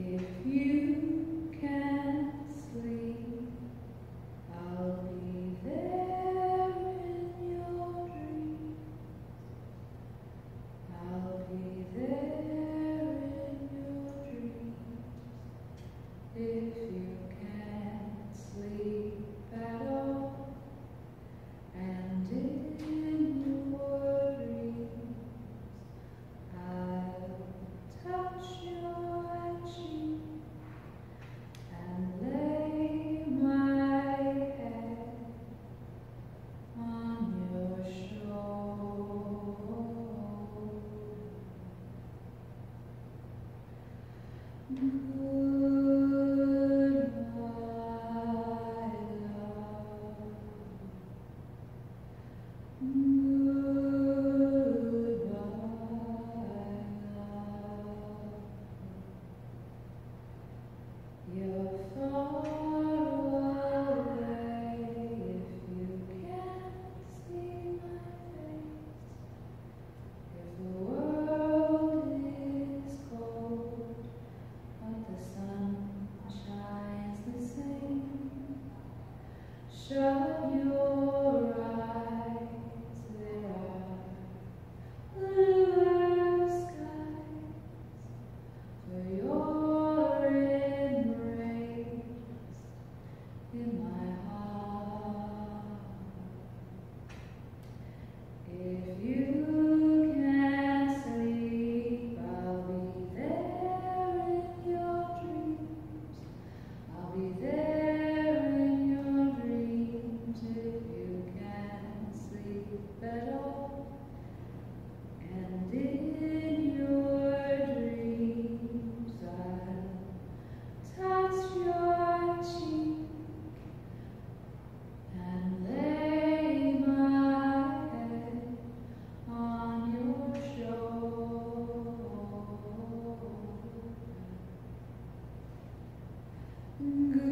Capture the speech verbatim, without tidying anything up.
If you can't sleep, I'll be there in your dreams. I'll be there in your dreams. If you can't sleep at all, and in your dreams, I'll touch your cheek and lay my head on your shoulder. You're far away if you can't see my face. If the world is cold, but the sun shines the same, shut your eyes, there are bluer skies for your embrace in my heart. If you can't sleep, I'll be there in your dreams. I'll be there in your dreams if you can't sleep at all. And in your dreams, I'll touch your cheek and lay my head on your shoulder.